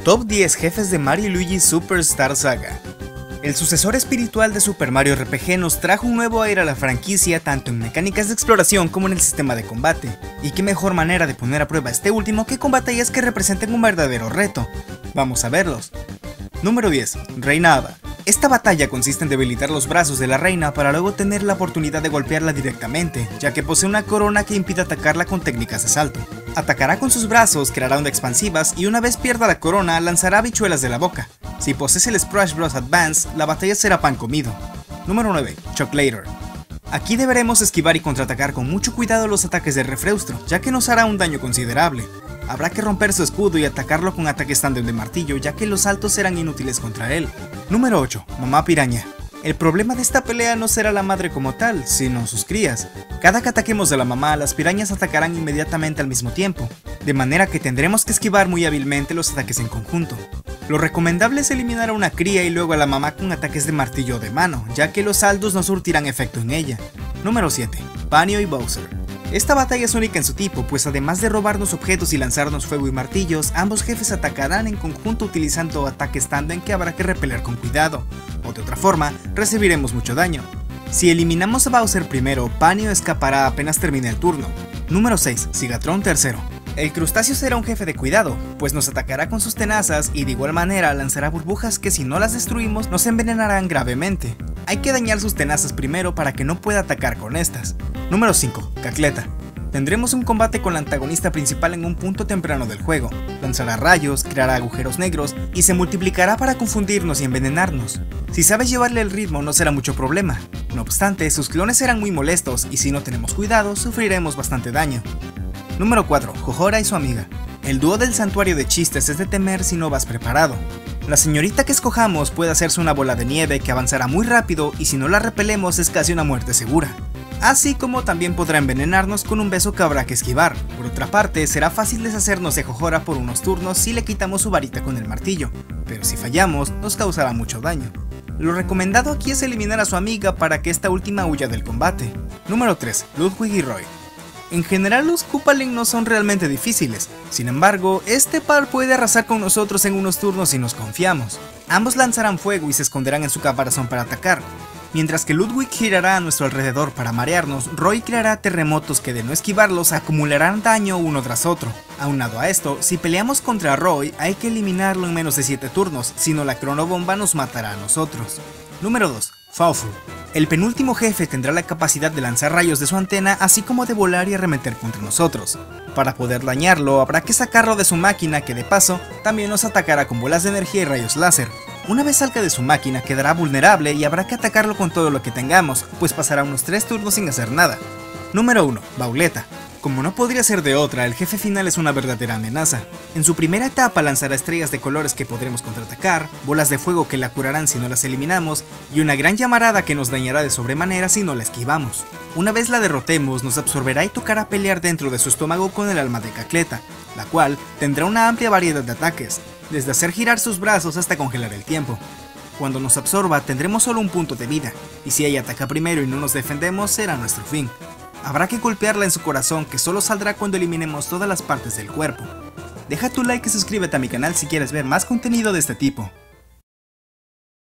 Top 10 jefes de Mario y Luigi Superstar Saga. El sucesor espiritual de Super Mario RPG nos trajo un nuevo aire a la franquicia tanto en mecánicas de exploración como en el sistema de combate, y qué mejor manera de poner a prueba este último que con batallas que representen un verdadero reto. Vamos a verlos. Número 10. Reina Ava. Esta batalla consiste en debilitar los brazos de la reina para luego tener la oportunidad de golpearla directamente, ya que posee una corona que impide atacarla con técnicas de salto. Atacará con sus brazos, creará ondas expansivas y una vez pierda la corona lanzará habichuelas de la boca. Si posees el Splash Bros Advance, la batalla será pan comido. Número 9. Chocolator. Aquí deberemos esquivar y contraatacar con mucho cuidado los ataques de Refreustro, ya que nos hará un daño considerable. Habrá que romper su escudo y atacarlo con ataques tándem de martillo, ya que los saltos serán inútiles contra él. Número 8. Mamá Piraña. El problema de esta pelea no será la madre como tal, sino sus crías. Cada que ataquemos a la mamá, las pirañas atacarán inmediatamente al mismo tiempo, de manera que tendremos que esquivar muy hábilmente los ataques en conjunto. Lo recomendable es eliminar a una cría y luego a la mamá con ataques de martillo o de mano, ya que los saltos no surtirán efecto en ella. Número 7. Banjo y Bowser. Esta batalla es única en su tipo, pues además de robarnos objetos y lanzarnos fuego y martillos, ambos jefes atacarán en conjunto utilizando ataques tándem que habrá que repeler con cuidado, o de otra forma, recibiremos mucho daño. Si eliminamos a Bowser primero, Banjo escapará apenas termine el turno. Número 6. Sigatron III. El crustáceo será un jefe de cuidado, pues nos atacará con sus tenazas y de igual manera lanzará burbujas que si no las destruimos nos envenenarán gravemente. Hay que dañar sus tenazas primero para que no pueda atacar con estas. Número 5. Cacleta. Tendremos un combate con la antagonista principal en un punto temprano del juego. Lanzará rayos, creará agujeros negros y se multiplicará para confundirnos y envenenarnos. Si sabes llevarle el ritmo no será mucho problema. No obstante, sus clones serán muy molestos y si no tenemos cuidado sufriremos bastante daño. Número 4. Jojora y su amiga. El dúo del santuario de chistes es de temer si no vas preparado. La señorita que escojamos puede hacerse una bola de nieve que avanzará muy rápido y si no la repelemos es casi una muerte segura. Así como también podrá envenenarnos con un beso que habrá que esquivar. Por otra parte, será fácil deshacernos de Jojora por unos turnos si le quitamos su varita con el martillo, pero si fallamos nos causará mucho daño. Lo recomendado aquí es eliminar a su amiga para que esta última huya del combate. Número 3. Ludwig y Roy. En general los Koopalin no son realmente difíciles, sin embargo, este par puede arrasar con nosotros en unos turnos si nos confiamos. Ambos lanzarán fuego y se esconderán en su caparazón para atacar. Mientras que Ludwig girará a nuestro alrededor para marearnos, Roy creará terremotos que de no esquivarlos acumularán daño uno tras otro. Aunado a esto, si peleamos contra Roy hay que eliminarlo en menos de 7 turnos, si no la cronobomba nos matará a nosotros. Número 2. Fawful. El penúltimo jefe tendrá la capacidad de lanzar rayos de su antena así como de volar y arremeter contra nosotros. Para poder dañarlo habrá que sacarlo de su máquina que de paso también nos atacará con bolas de energía y rayos láser. Una vez salga de su máquina quedará vulnerable y habrá que atacarlo con todo lo que tengamos, pues pasará unos 3 turnos sin hacer nada. Número 1. Bauleta. Como no podría ser de otra, el jefe final es una verdadera amenaza. En su primera etapa lanzará estrellas de colores que podremos contraatacar, bolas de fuego que la curarán si no las eliminamos, y una gran llamarada que nos dañará de sobremanera si no la esquivamos. Una vez la derrotemos, nos absorberá y tocará pelear dentro de su estómago con el alma de Cacleta, la cual tendrá una amplia variedad de ataques, desde hacer girar sus brazos hasta congelar el tiempo. Cuando nos absorba tendremos solo un punto de vida, y si ella ataca primero y no nos defendemos será nuestro fin. Habrá que golpearla en su corazón que solo saldrá cuando eliminemos todas las partes del cuerpo. Deja tu like y suscríbete a mi canal si quieres ver más contenido de este tipo.